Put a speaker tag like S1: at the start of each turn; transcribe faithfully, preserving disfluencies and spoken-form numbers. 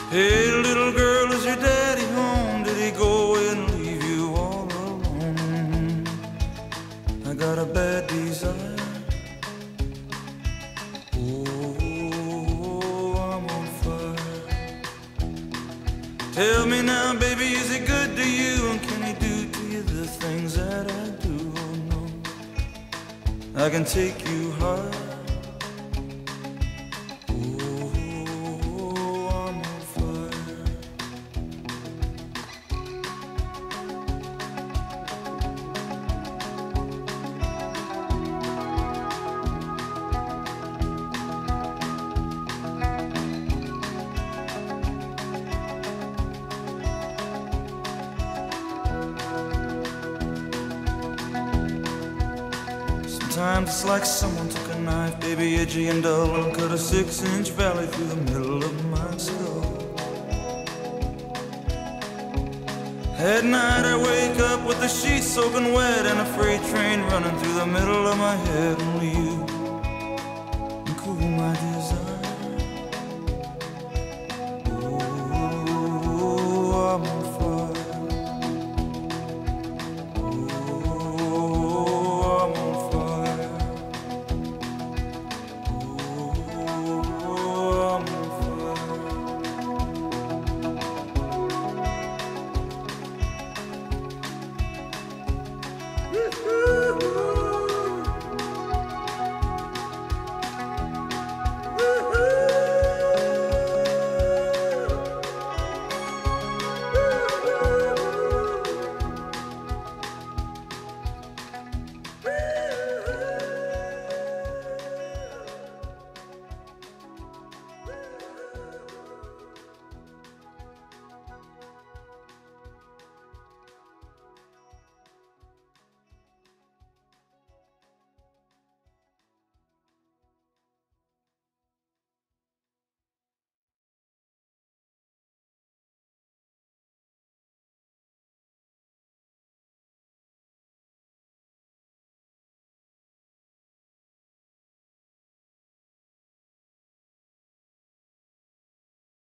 S1: Hey, little girl, is your daddy home? Did he go away and leave you all alone? I got a bad desire. Tell me now, baby, is he good to you? And can he do to you the things that I do? Oh no, I can take you high. Oh, I'm on fire. Sometimes it's like someone took a knife, baby, edgy and dull, and cut a six-inch valley through the middle of my skull. At night I wake up with the sheets soaking wet and a freight train running through the middle of my head. Only you